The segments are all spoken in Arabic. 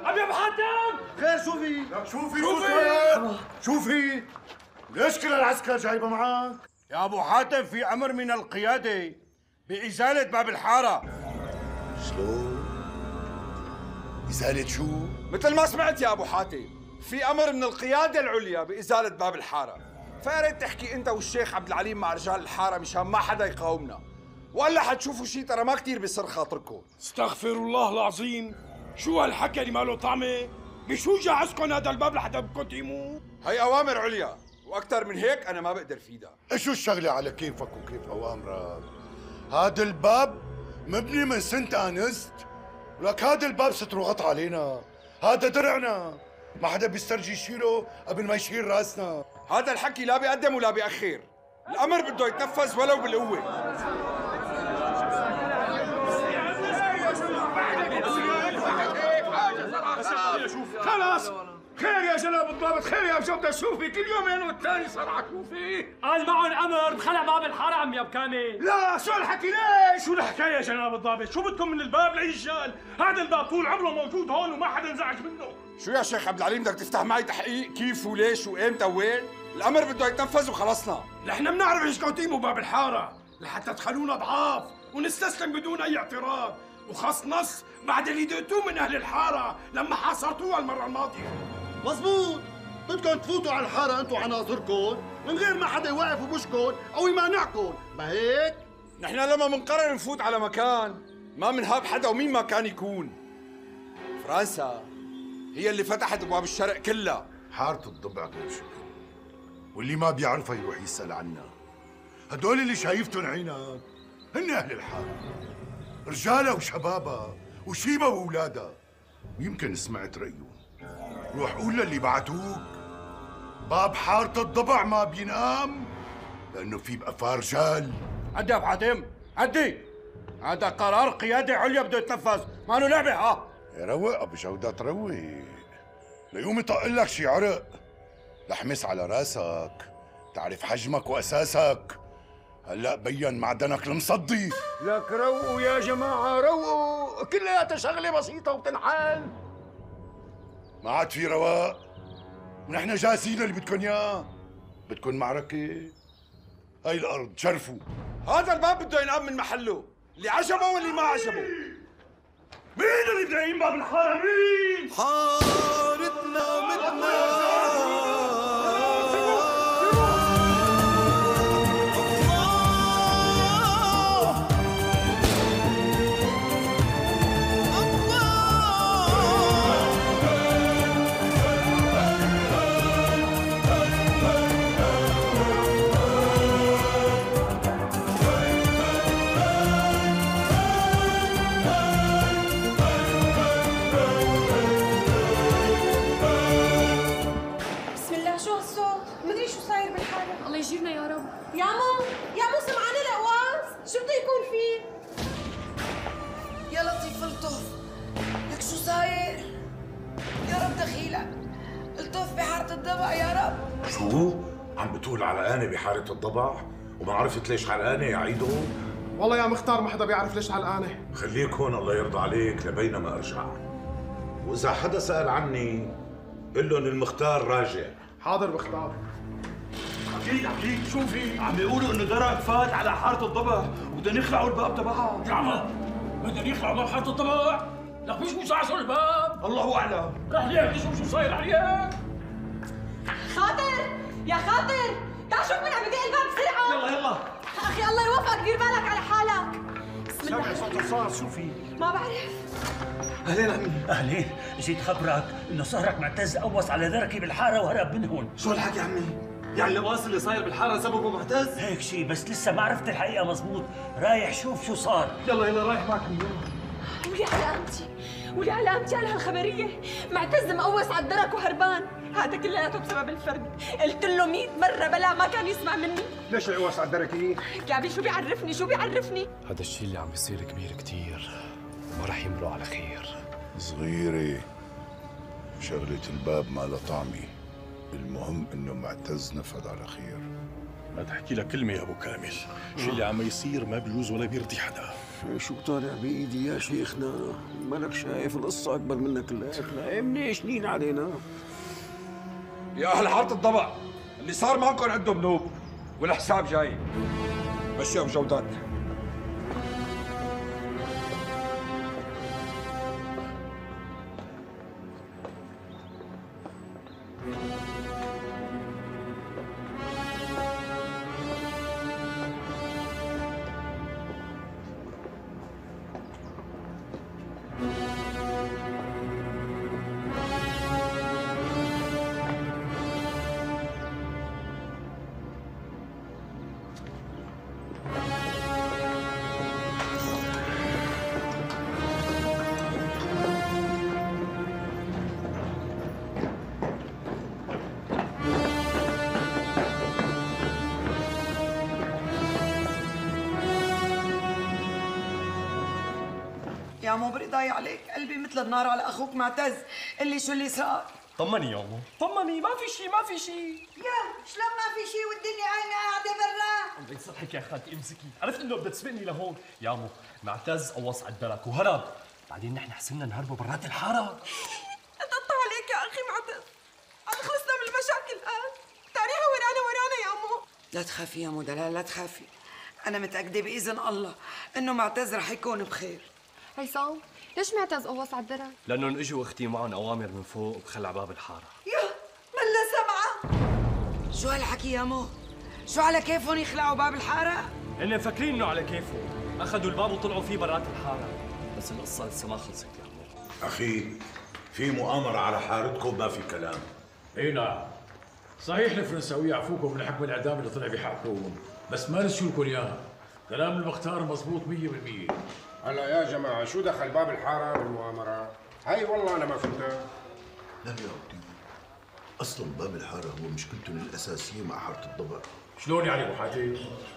عمي ابو حاتم خير شو في؟ لك شو في؟ ليش كل العسكر جايبه معك؟ يا ابو حاتم في امر من القياده بازاله باب الحاره. شلون؟ إزالة شو؟ مثل ما سمعت يا ابو حاتم، في امر من القياده العليا بازاله باب الحاره، فيا ريت تحكي انت والشيخ عبد العليم مع رجال الحاره مشان ما حدا يقاومنا، والا حتشوفوا شيء ترى ما كثير بيسر خاطركم. استغفر الله العظيم، شو هالحكي اللي ما له طعمه؟ بشو جهزكم هذا الباب لحتى بدكم تقيموه؟ هي اوامر عليا، واكثر من هيك انا ما بقدر فيدها. شو الشغلة على كيفك وكيف أوامرك؟ هذا الباب مبني من سنة أنست، ولك هذا الباب ستره غطى علينا، هذا درعنا، ما حدا بيسترجي يشيله قبل ما يشيل راسنا. هذا الحكي لا بيقدم ولا بيأخر، الامر بده يتنفذ ولو بالقوه. خلاص خير يا جناب الضابط، خير يا بجودة. شوفي كل يومين والثاني صرعة شوفي قال معهم امر بخلع باب الحاره عم يا ابو كامل. لا شو الحكي ليش؟ شو الحكايه يا جناب الضابط؟ شو بدكم من الباب لعيشان؟ هذا الباب طول عمره موجود هون وما حدا انزعج منه. شو يا شيخ عبد العليم بدك تفتح معي تحقيق كيف وليش وامتى وين؟ الامر بده يتنفذ وخلصنا. نحن بنعرف ايش تقيموا باب الحاره لحتى تخلونا ضعاف ونستسلم بدون اي اعتراض، وخاص نص بعد اللي دقتوه من اهل الحاره لما حاصرتوها المره الماضيه. مزبوط، بدكم تفوتوا على الحاره انتم وعناصركم من غير ما حدا يوقف وبشكن او يمانعكم، ما هيك؟ نحن لما منقرر نفوت على مكان ما منهاب حدا ومين ما كان يكون. فرنسا هي اللي فتحت ابواب الشرق كلها. حارة الضبع غير شكل، واللي ما بيعرفها يروح يسأل عنها. هدول اللي شايفتن عينك هن أهل الحارة، رجالها وشبابها وشيبها وأولادها، ويمكن سمعت رأيهم. روح قول للي بعتوك باب حارة الضبع ما بينقام لأنه في بقى رجال. عدي يا ابو حاتم عدي، هذا قرار قياده عليا بده يتنفذ، ما له لعبه. ها روق ابو جودة، روق ليوم يطق لك شي عرق لحمس على راسك، تعرف حجمك واساسك. هلا بين معدنك المصدي. لك روقوا يا جماعه روقوا، كلياتها شغله بسيطه وبتنحل. ما عاد في رواق، ونحن جاهزين اللي بدكن اياه. بدكن معركه؟ هاي الارض شرفوا. هذا الباب بده ينقام من محله، اللي عجبه واللي ما عجبه. مين اللي بده يقيم باب الحاره؟ مين؟ حارتنا متنا يجيرنا يا رب. يا مو سمعاني القواص؟ شو بده يكون فيه؟ يا لطيف الطف، لك شو صاير؟ يا رب دخيلك، الطف بحارة الضبع يا رب. شو؟ عم بتقول علقانة بحارة الضبع؟ وما عرفت ليش علقانة يا عيدو؟ والله يا مختار ما حدا بيعرف ليش علقانة. خليك هون الله يرضى عليك لبينما ارجع. وإذا حدا سأل عني قل لهم المختار راجع. حاضر مختار. حكيك شو في؟ عم بيقولوا انه درك فات على حارة الضبع وبدهم يخلعوا الباب تبعها. نعم بدهم يخلعوا باب حارة الضبع؟ لك مش مسعصر الباب؟ الله اعلم. رح ليه نشوف شو صاير عليه. خاطر يا خاطر تعال شوف من عم بدق الباب بسرعة. يلا اخي الله يوفقك، دير بالك على حالك. بسم الله. سامع صوت رصاص. شو في؟ ما بعرف. اهلين عمي. اهلين، جيت خبرك انه صهرك معتز قوص على ذركي بالحاره وهرب من هون. شو الحكي عمي؟ يعني القواص اللي صاير بالحاره سببه معتز؟ هيك شيء، بس لسه ما عرفت الحقيقه مزبوط. رايح شوف شو صار. يلا رايح معك عمي. ولي علامتي ولي علامتي على هالخبريه، معتز مقوص على الدرك وهربان. هذا كلياته بسبب الفرد، قلت له 100 مره بلا ما كان يسمع مني. ليش يقوص على الدركي؟ كعبي شو بيعرفني؟ هذا الشيء اللي عم بيصير كبير كتير وما رح يمرق على خير. صغيرة شغلة الباب ما لها طعمة، المهم انه معتز نفذ على خير. ما تحكي لك كلمة يا ابو كامل، الشيء اللي عم يصير ما بيجوز ولا بيرضي حدا. شو طالع بايدي يا شيخنا؟ مالك شايف القصة أكبر منك كلياتنا، منيشنين علينا. يا أهل حارة الضبع، اللي صار معكم عندهم نوب والحساب جاي. مشيهم جودات. يا مو برضاي عليك، قلبي مثل النار على اخوك معتز. قل لي شو اللي صار. طمني يا امه، طمني، ما في شيء ما في شيء. يا شلون ما في شيء والدنيا عينها قاعده برا؟ الله يصلحك يا خالتي، امسكي، عرفت انه بدها تسبقني لهون. يا امه معتز قوص على الدرك وهرب، بعدين نحن حسنا نهربوا برات الحاره. اتقطع عليك يا اخي معتز، عم خلصنا من المشاكل الان، تاريخها ورانا يا امه. لا تخافي يا مو دلال، لا تخافي، انا متاكده باذن الله انه معتز رح يكون بخير. هيثم، ليش معتز قوص على الدرج؟ لانهم اجوا اختي معهم اوامر من فوق بخلع باب الحاره. يا ملا سمعه. شو هالحكي يا مو؟ شو على كيفهم يخلعوا باب الحاره؟ هن مفكرين انه على كيفهم، اخذوا الباب وطلعوا فيه برات الحاره، بس القصه لسه ما خلصت يا امه. اخي في مؤامره على حارتكم، ما في كلام. اي نعم، صحيح الفرنساوية عفوكم من حكم الاعدام اللي طلع بحقكم، بس ما نسيوا لكم اياه. كلام المختار مضبوط 100%. هلا يا جماعة شو دخل باب الحارة بالمؤامرة؟ هاي والله أنا ما فهمتها. لا يا ودي، أصلا باب الحارة هو مشكلتهم الأساسية مع حارة الضبع. شلون يعني أبو حاتم؟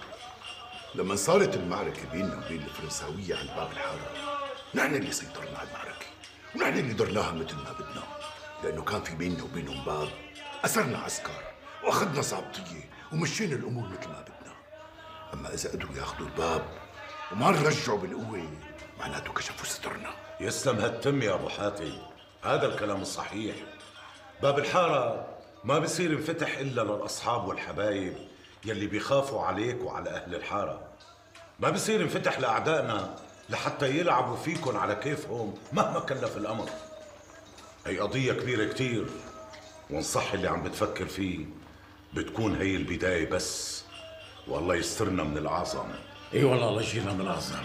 لما صارت المعركة بيننا وبين الفرنساوية عن باب الحارة، نحن اللي سيطرنا على المعركة، ونحن اللي درناها مثل ما بدنا، لأنه كان في بيننا وبينهم باب، أسرنا عسكر وأخذنا ضابطية ومشينا الأمور مثل ما بدنا. أما إذا قدروا ياخذوا الباب وما نرجعوا بالقوة، معناته كشفوا سترنا. يسلم هالتم يا ابو حاتم، هذا الكلام الصحيح. باب الحارة ما بصير ينفتح إلا للأصحاب والحبايب يلي بيخافوا عليك وعلى أهل الحارة. ما بصير ينفتح لأعدائنا لحتى يلعبوا فيكن على كيفهم مهما كلف الأمر. هي قضية كبيرة كتير، وإن صح اللي عم بتفكر فيه بتكون هي البداية بس، والله يسترنا من الأعظم. اي والله الله يجيرنا من الأعظم.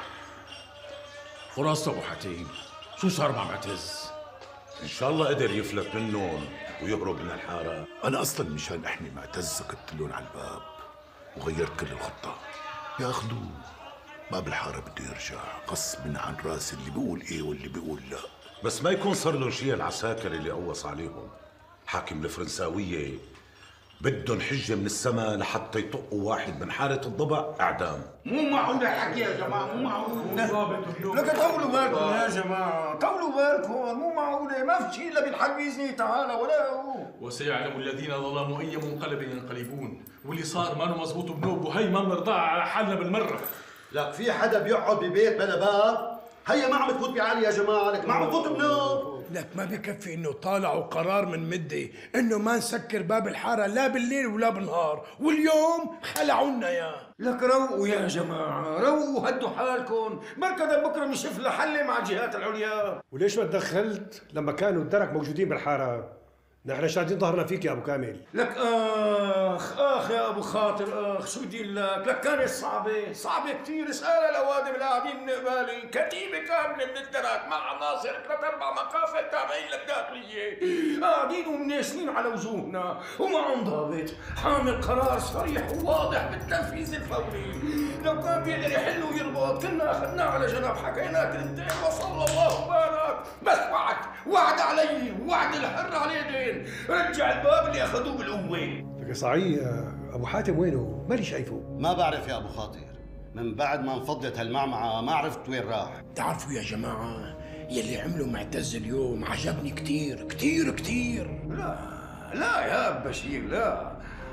خلاصة أبو حاتم، شو صار مع معتز؟ إن شاء الله قدر يفلت منهم ويهرب من الحارة. أنا أصلاً مشان أحمي معتز سكت لهم على الباب وغيرت كل الخطة. ياخذوه باب الحارة بده يرجع غصب عن راس اللي بيقول إيه واللي بيقول لا. بس ما يكون صار لهم شيء العساكر اللي قوص عليهم. حاكم الفرنساوية بدهم حجة من السماء لحتى يطقوا واحد من حارة الضبع إعدام. مو معقول الحكي يا جماعة، مو معقول. لك طولوا بالكم يا جماعة، طولوا بالكم، مو معقولة، ما في شيء إلا بالحق بإذنه تعالى ولا هو. وسيعلم الذين ظلموا أي منقلب ينقلبون، واللي صار ما مزبوط بنوب، وهي ما بنرضاها على حالنا بالمرة. لك في حدا بيقعد ببيت بلا باب؟ هيا ما عم تفوت بعالي يا جماعة، لك ما عم تفوت بنوب. لك ما بكفي انه طالعوا قرار من مده انه ما نسكر باب الحاره لا بالليل ولا بالنهار، واليوم خلعونا يا. لك روقوا يا جماعة، روقوا هدوا حالكم، بركة بكره بنشوف لها حل مع الجهات العليا. وليش ما تدخلت لما كانوا الدرك موجودين بالحارة؟ نحن شادين ظهرنا فيك يا ابو كامل. لك اخ يا ابو خاطر، اخ شو بدي لك كانت صعبة كثير. اسال الاوادم اللي قاعدين من قبالي، كتيبة كاملة من الدرك مع عناصر 3-4 مقافل تابعين للداخلية، قاعدين ومناشنين على وجوهنا ومعهم ضابط حامل قرار صريح وواضح بالتنفيذ الفوري. لو كان بيقدر يحل ويربط كنا اخذناه على جنب، حكينا كلمتين وصلى الله وبارك. بس وعد علي ووعد الحر على يدين، رجع الباب اللي اخذوه بالقوه. لك صحيح ابو حاتم وينه؟ ماني شايفه. ما بعرف يا ابو خاطر، من بعد ما انفضت هالمعمعة ما عرفت وين راح. تعرفوا يا جماعه يلي عملوا معتز اليوم عجبني كثير كثير كثير. لا يا بشير، لا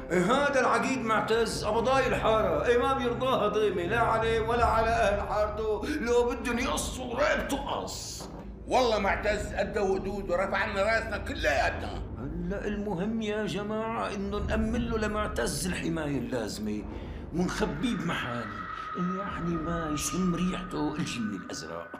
هذا العقيد معتز قبضاي الحاره، ما بيرضاها ضيمه لا عليه ولا على اهل حارته، لو بدهم يقصوا رقبته قص. والله معتز قد ودود ورفع لنا راسنا كلياتنا. هلا المهم يا جماعه انه نأمن له لمعتز الحمايه اللازمه ونخبيه بمحل يعني ما يشم ريحته الجن الازرق.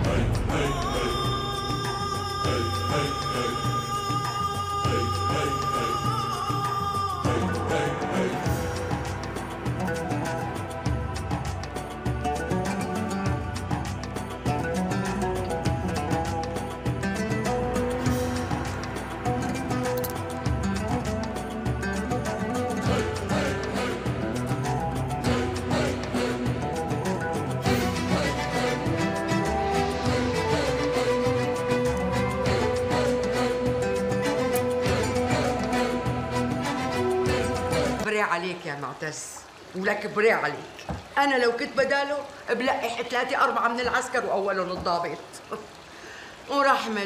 عليك يا معتز، ولك بري عليك. أنا لو كنت بداله بلقح 3 4 من العسكر وأولهم الضابط. ورحمة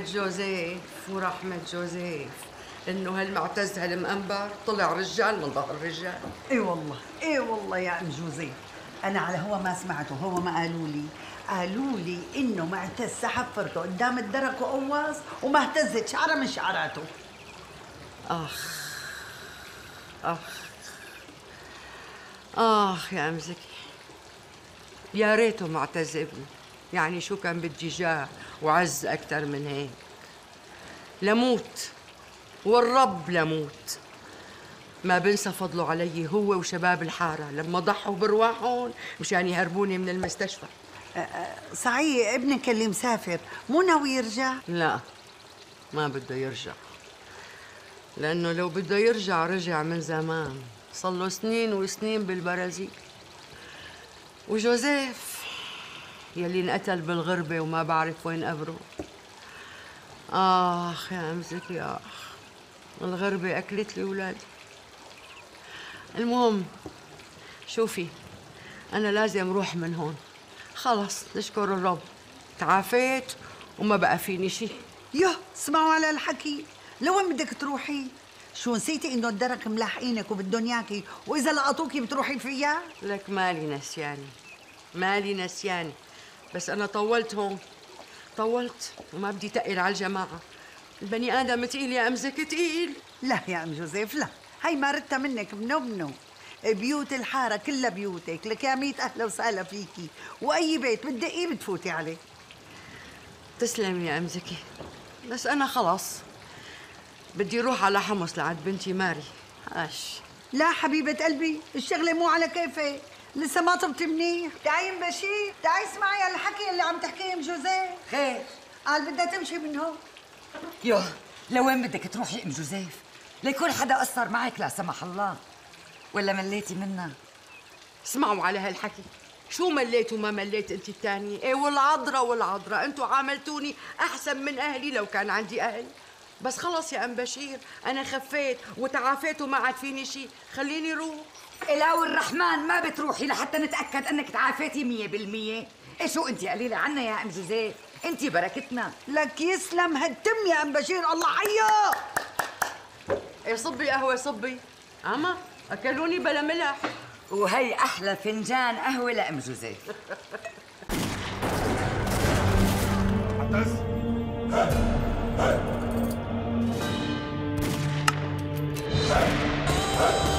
جوزيف إنه هالمعتز هالمقنبر طلع رجال من ظهر رجال. اي والله يا ام جوزيف، أنا على هو ما سمعته، هو ما قالوا لي إنه معتز سحب فرده قدام الدرك وقواص وما اهتزت شعرة من شعراته. يا أم زكي، يا ريته معتز ابني، يعني شو كان بدي جاه وعز أكثر من هيك. لموت والرب لموت ما بنسى فضله علي هو وشباب الحارة لما ضحوا برواحهم مشان يهربوني من المستشفى. صحيح ابنك اللي مسافر مو ناوي يرجع؟ لا، ما بده يرجع، لأنه لو بده يرجع رجع من زمان، صار له سنين وسنين بالبرازيل. وجوزيف يلي انقتل بالغربة وما بعرف وين قبره. يا أم زكي، الغربة أكلت لي ولادي. المهم شوفي، أنا لازم روح من هون، خلص نشكر الرب تعافيت وما بقى فيني شيء. اسمعوا على الحكي، لوين بدك تروحي؟ شو نسيتي انه الدرك ملاحقينك وبدهم ياكي، واذا لقطوكي بتروحي فيها؟ لك مالي نسياني، بس انا طولت هون، طولت وما بدي تقل على الجماعه. البني ادم تقيل يا ام زكي، تقيل. لا يا ام جوزيف لا، هي ما ردتها منك بنو. بيوت الحاره كلها بيوتك، لك يا 100 اهلا وسهلا فيكي، واي بيت بتدقيه بتفوتي عليه. تسلمي يا ام زكي، بس انا خلاص بدي اروح على حمص لعند بنتي ماري. لا حبيبة قلبي، الشغلة مو على كيفك، لسه ما طبتي منيح. تعي ام بشير، تعي اسمعي على الحكي اللي عم تحكيه ام جوزيف. خير؟ قال بدها تمشي من هون. لوين بدك تروحي ام جوزيف؟ ليكون حدا قصر معك لا سمح الله، ولا مليتي منا؟ اسمعوا على هالحكي، شو مليت وما مليت انت الثانية؟ والعذرة انتوا عاملتوني احسن من اهلي لو كان عندي اهل. بس خلص يا ام بشير، انا خفيت وتعافيت وما عاد فيني شيء، خليني روح. إلاو الرحمن ما بتروحي لحتى نتاكد انك تعافيتي 100%. شو انت قليله عنا يا ام جوزيف، انت بركتنا. لك يسلم هالتم يا ام بشير، الله حيا. صبي قهوه صبي، اما اكلوني بلا ملح. وهي احلى فنجان قهوه لام جوزيف. معتز